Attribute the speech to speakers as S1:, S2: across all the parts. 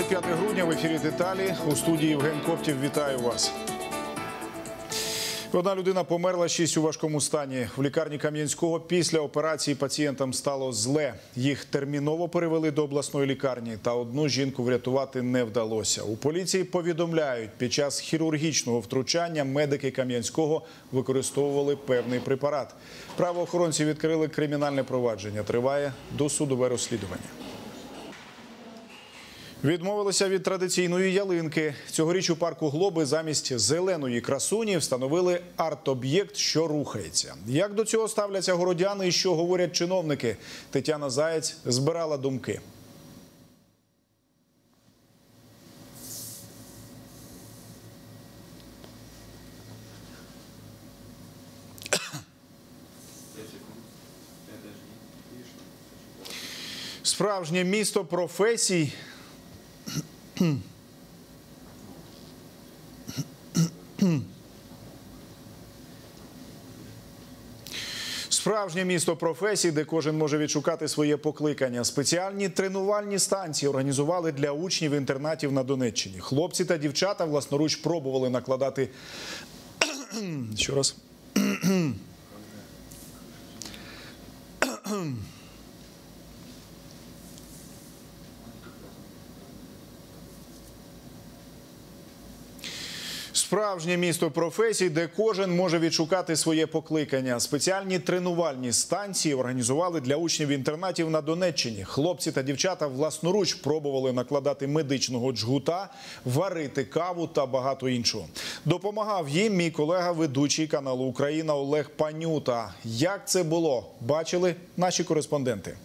S1: 25 грудня, в ефірі «Деталі». У студії Євген Коптів. Вітаю вас. Одна людина померла, 6 у важкому стані. В лікарні Кам'янського після операції пацієнтам стало зле. Їх терміново перевели до обласної лікарні, та одну жінку врятувати не вдалося. У поліції повідомляють, під час хірургічного втручання медики Кам'янського використовували певний препарат. Правоохоронці відкрили кримінальне провадження. Триває досудове розслідування. Відмовилися від традиційної ялинки. Цьогоріч у парку Глоби замість зеленої красуні встановили арт-об'єкт, що рухається. Як до цього ставляться городяни і що говорять чиновники? Тетяна Заєць збирала думки. Справжнє місто професій. Справжнє місто професій, де кожен може відшукати своє покликання. Спеціальні тренувальні станції організували для учнів інтернатів на Донеччині. Хлопці та дівчата власноруч пробували накладати... Ще раз. Справжнє місто професій, де кожен може відшукати своє покликання. Спеціальні тренувальні станції організували для учнів інтернатів на Донеччині. Хлопці та дівчата власноруч пробували накладати медичного джгута, варити каву та багато іншого. Допомагав їм мій колега-ведучий каналу «Україна» Олег Панюта. Як це було, бачили наші кореспонденти.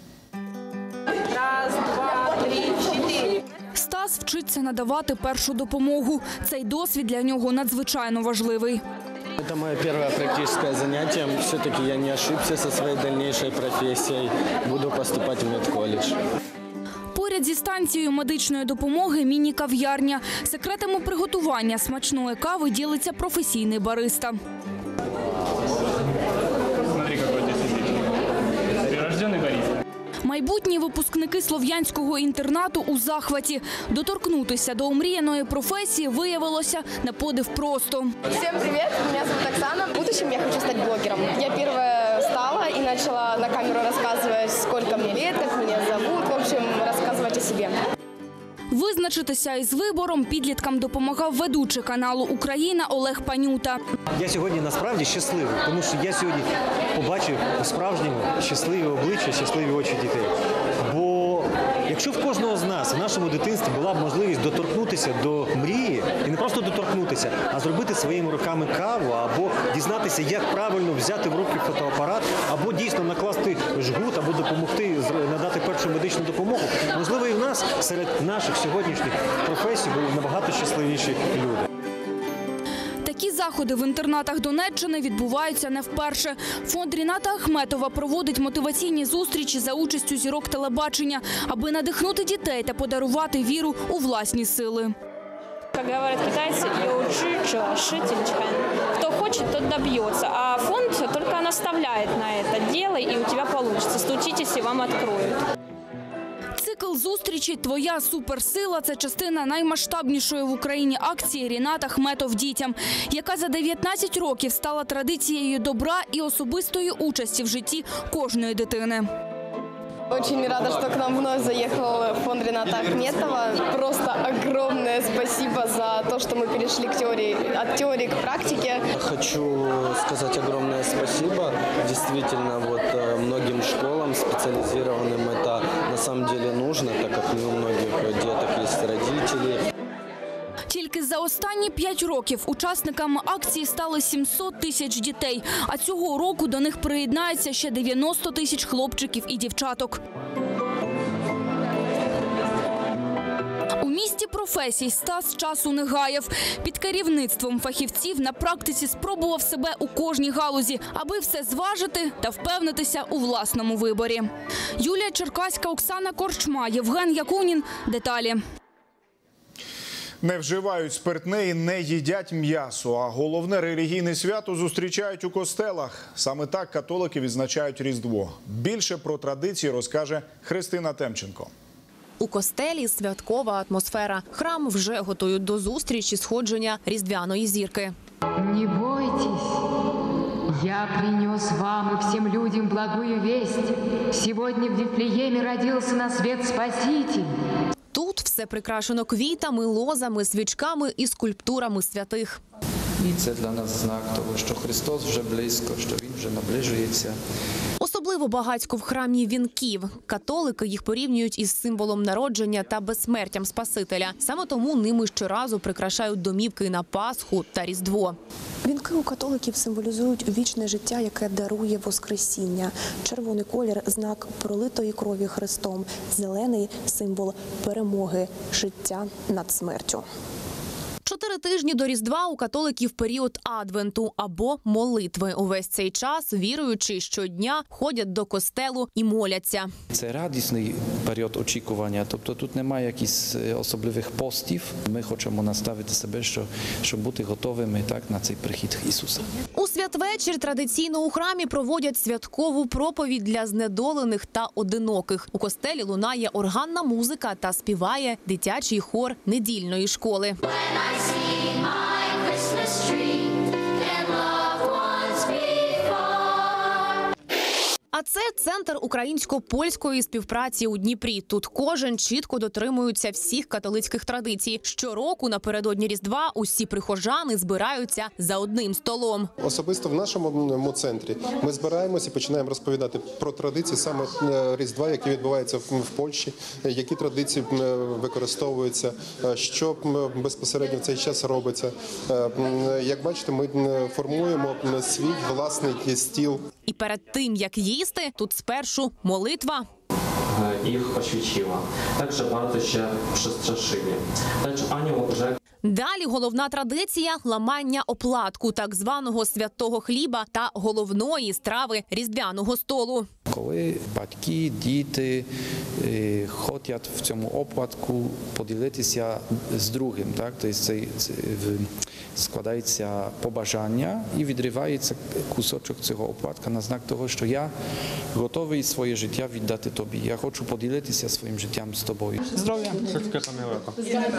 S2: Раз, два, три, чотири.
S3: Стас вчиться надавати першу допомогу. Цей досвід для нього надзвичайно важливий.
S4: Это мое первое практическое занятие. Все-таки я не ошибся со своей дальнейшей профессией. Буду поступать в медколледж.
S3: Поряд зі станцією медичної допомоги міні-кав'ярня. Секретами приготування смачної кави ділиться професійний бариста.
S5: Смотри, какой здесь прирожденный бариста.
S3: Майбутні випускники слов'янського інтернату у захваті. Доторкнутися до омріяної професії виявилося на подив просто.
S6: Всем привет, меня зовут Оксана. В будущем я хочу стать блогером. Я первая стала и начала на камеру рассказывать, сколько мне лет, как меня зовут, в общем, рассказывать о себе.
S3: Визначитися із вибором підліткам допомагав ведучий каналу «Україна» Олег Панюта.
S7: Я сьогодні насправді щасливий, тому що я сьогодні побачив справжньому щасливі обличчя, щасливі очі дітей. Бо якщо в кожного з нас в нашому дитинстві була б можливість доторкнутися до мрії, і не просто доторкнутися, а зробити своїми руками каву, або дізнатися, як правильно взяти в руки фотоапарат, або дійсно накласти жгут, або допомогти надати першу медичну допомогу, можливо, і в нас серед наших сьогоднішніх професій були набагато щасливіші люди.
S3: Такі заходи в інтернатах Донеччини відбуваються не вперше. Фонд Ріната Ахметова проводить мотиваційні зустрічі за участю зірок телебачення, аби надихнути дітей та подарувати віру у власні сили.
S2: Как говорят китайцы, кто хочет, тот добьется. А фонд только наставляет на это. Делай, и у тебя получится. Стучитесь, и вам откроют.
S3: Цикл зустрічі «Твоя суперсила» – це частина наймасштабнішої в Україні акції «Рінат Ахметов дітям», яка за 19 років стала традицією добра і особистої участі в житті кожної дитини.
S6: Очень рада, что к нам вновь заехал фонд Рината Ахметова. Просто огромное спасибо за то, что мы перешли к теории, от теории к практике.
S4: Хочу сказать огромное спасибо. Действительно, вот многим школам специализированным это на самом деле нужно, так как не у многих деток есть родители.
S3: Тільки за останні 5 років учасниками акції стали 700 тисяч дітей, а цього року до них приєднається ще 90 тисяч хлопчиків і дівчаток. У місті професій Стас часу не гаяв. Під керівництвом фахівців на практиці спробував себе у кожній галузі, аби все зважити та впевнитися у власному виборі. Юлія Черкаська, Оксана Корчма, Євген Якунін. Деталі.
S1: Не вживають спиртне і не їдять м'ясо, а головне релігійне свято зустрічають у костелах. Саме так католики відзначають Різдво. Більше про традиції розкаже Христина Темченко.
S8: У костелі святкова атмосфера. Храм вже готують до зустрічі сходження Різдвяної зірки.
S9: Не бойтесь, я принес вам и всем людям благую весть. Сегодня в Вифлееме родился на свет Спаситель.
S8: Тут все прикрашено квітами, лозами, свічками і скульптурами святих.
S10: І це для нас знак того, що Христос вже близько, що Він вже наближується.
S8: Особливо багатько в храмі вінків. Католики їх порівнюють із символом народження та безсмертям Спасителя. Саме тому ними щоразу прикрашають домівки на Пасху та Різдво.
S11: Вінки у католиків символізують вічне життя, яке дарує Воскресіння. Червоний колір – знак пролитої крові Христом. Зелений – символ перемоги, життя над смертю.
S8: 4 тижні до Різдва у католиків період Адвенту або молитви. Увесь цей час віруючі щодня ходять до костелу і моляться.
S10: Це радісний період очікування, тобто тут немає якихось особливих постів. Ми хочемо наставити себе, щоб бути готовими на цей прихід Ісуса.
S8: У святвечір традиційно у храмі проводять святкову проповідь для знедолених та одиноких. У костелі лунає органна музика та співає дитячий хор недільної школи. А це центр українсько-польської співпраці у Дніпрі. Тут кожен чітко дотримується всіх католицьких традицій. Щороку напередодні Різдва усі прихожани збираються за одним столом.
S12: Особисто в нашому центрі ми збираємося і починаємо розповідати про традиції саме Різдва, які відбуваються в Польщі, які традиції використовуються, що безпосередньо в цей час робиться. Як бачите, ми формуємо свій власний стіл.
S8: І перед тим, як їсти, тут спершу молитва.
S13: Їх освічила. Також багато ще прzestraszyli. Lecz anioł rzekł.
S8: Далі головна традиція – ламання оплатку, так званого святого хліба та головної страви різдвяного столу.
S10: Коли батьки, діти хочуть в цьому оплатку поділитися з другим, тобто складається побажання і відривається кусочок цього оплатка на знак того, що я готовий своє життя віддати тобі. Я хочу поділитися своїм життям з тобою.
S5: Здоров'я. Wszystkiego samego.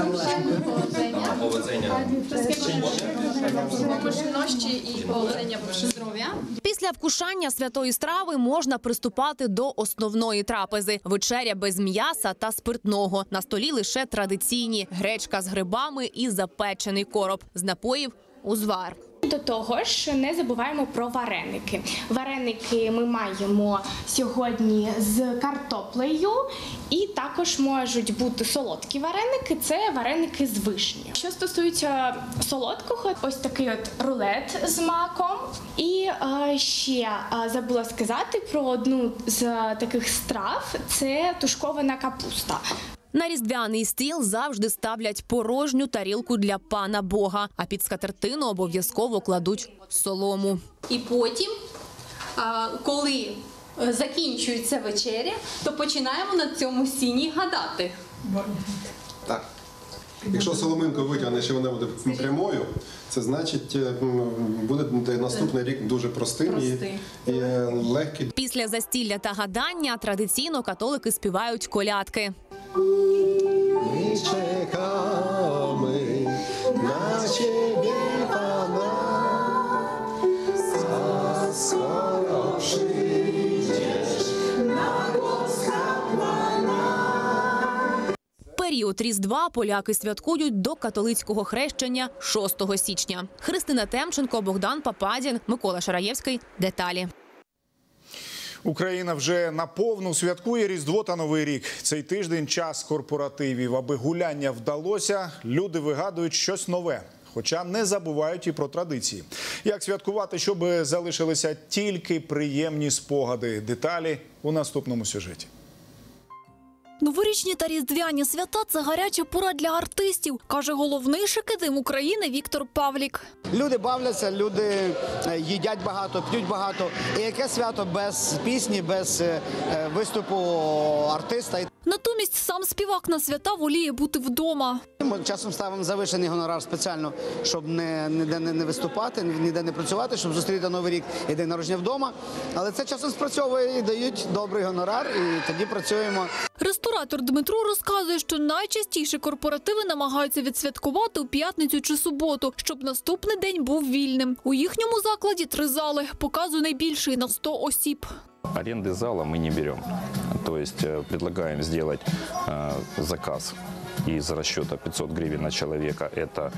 S8: Після вкушання святої страви можна приступати до основної трапези. Вечеря без м'яса та спиртного. На столі лише традиційні – гречка з грибами і запечений короб. З напоїв – узвар.
S2: До того ж, не забуваємо про вареники. Вареники ми маємо сьогодні з картоплею, і також можуть бути солодкі вареники – це вареники з вишні. Що стосується солодкого, ось такий от рулет з маком. І ще забула сказати про одну з таких страв – це тушкована капуста.
S8: На різдвяний стіл завжди ставлять порожню тарілку для пана Бога, а під скатертину обов'язково кладуть солому.
S14: І потім, коли закінчується вечеря, то починаємо на цьому сіні гадати.
S12: Так. Якщо соломинку витягнеш і вона буде прямою, це значить буде наступний рік дуже простим і легкий.
S8: Після застілля та гадання традиційно католики співають колядки.
S12: Ми чекаємо на тебе, Пана, скоро прийдеш на голос каплана.
S8: Період Різдва поляки святкують до католицького хрещення 6 січня. Христина Темченко, Богдан Пападін, Микола Шараєвський. Деталі.
S1: Україна вже наповну святкує Різдво та Новий рік. Цей тиждень – час корпоративів. Аби гуляння вдалося, люди вигадують щось нове. Хоча не забувають і про традиції. Як святкувати, щоб залишилися тільки приємні спогади? Деталі у наступному сюжеті.
S3: Новорічні та різдвяні свята – це гаряча пора для артистів, каже головний шикидим України Віктор Павлік.
S15: Люди бавляться, люди їдять багато, п'ють багато. І яке свято без пісні, без виступу артиста?
S3: Натомість сам співак на свята воліє бути вдома.
S15: Ми часом ставимо завищений гонорар спеціально, щоб ніде не виступати, ніде не працювати, щоб зустріти Новий рік і день народження вдома. Але це часом спрацьовує і дають добрий гонорар, і тоді працюємо.
S3: Ресторатор Дмитро розказує, що найчастіше корпоративи намагаються відсвяткувати у п'ятницю чи суботу, щоб наступний день був вільним. У їхньому закладі 3 зали, показує найбільший на 100 осіб.
S16: Аренды зала мы не берем. То есть предлагаем сделать заказ из расчета 500 гривен на человека. Это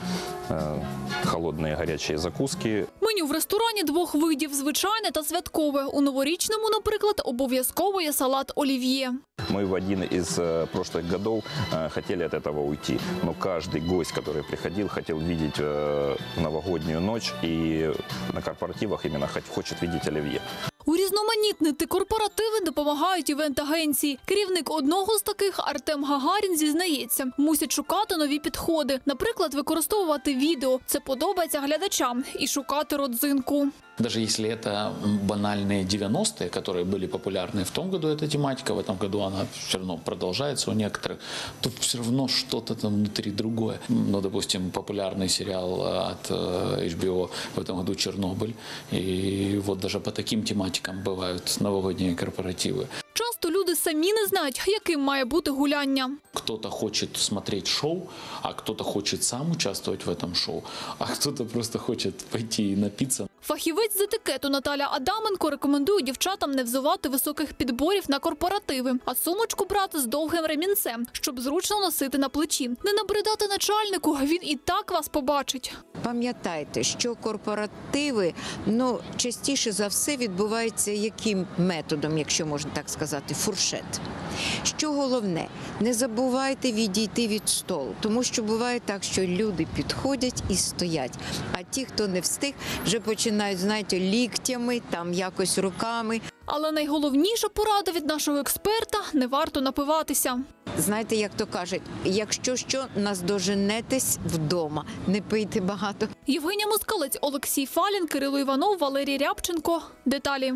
S16: холодные горячие закуски.
S3: Меню в ресторані 2 видів – звичайне та святкове. У новорічному, наприклад, обов'язково є салат олів'є.
S16: Мы в один из прошлых годов хотели от этого уйти. Но каждый гость, который приходил, хотел видеть новогоднюю ночь. И на корпоративах именно хочет видеть оливье.
S3: Урізноманітнити корпоративи допомагають івент-агенції. Керівник одного з таких, Артем Гагарін, зізнається, мусять шукати нові підходи. Наприклад, використовувати відео. Це подобається глядачам. І шукати родзинку.
S17: Даже если это банальные 90-е, которые были популярны в том году, эта тематика, в этом году она все равно продолжается у некоторых, то все равно что-то там внутри другое. Ну, допустим, популярный сериал от HBO в этом году «Чернобыль». И вот даже по таким тематикам бывают новогодние корпоративы.
S3: Часто люди самі не знають, яким має бути гуляння.
S17: Кто-то хочет смотреть шоу, а кто-то хочет сам участвовать в этом шоу, а кто-то просто хочет пойти и напиться.
S3: Фахівець з етикету Наталя Адаменко рекомендує дівчатам не взувати високих підборів на корпоративи, а сумочку брати з довгим ремінцем, щоб зручно носити на плечі. Не набридати начальнику, він і так вас побачить.
S18: Пам'ятайте, що корпоративи, частіше за все відбуваються яким методом, якщо можна так сказати, фуршет. Що головне, не забувайте відійти від столу, тому що буває так, що люди підходять і стоять, а ті, хто не встиг, вже починають, знаєте, ліктями, там якось руками.
S3: Але найголовніша порада від нашого експерта – не варто напиватися.
S18: Знаєте, як то кажуть, якщо що, наздоженетесь вдома, не пийте багато.
S3: Євгенія Москалець, Олексій Фалін, Кирило Іванов, Валерій Рябченко. Деталі.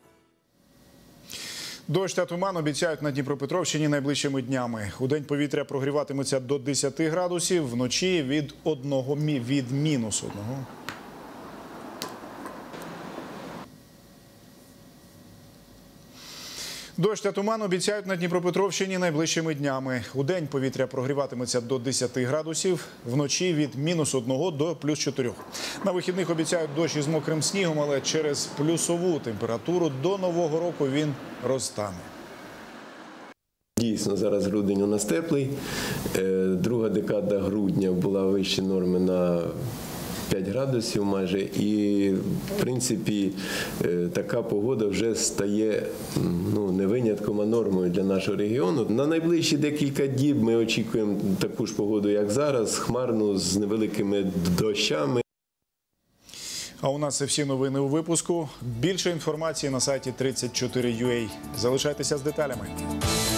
S1: Дощ та туман обіцяють на Дніпропетровщині найближчими днями. Удень повітря прогріватиметься до 10 градусів, вночі від мінус 1. Дощ та туман обіцяють на Дніпропетровщині найближчими днями. Удень повітря прогріватиметься до 10 градусів, вночі від мінус 1 до плюс 4. На вихідних обіцяють дощ із мокрим снігом, але через плюсову температуру до Нового року він розтане.
S19: Дійсно, зараз грудень у нас теплий. Друга декада грудня була вище норми на 5 градусів майже, і в принципі така погода вже стає не винятком, а нормою для нашого регіону. На найближчі декілька діб ми очікуємо таку ж погоду, як зараз, хмарну, з невеликими дощами.
S1: А у нас це всі новини у випуску. Більше інформації на сайті 34.ua. Залишайтеся з деталями.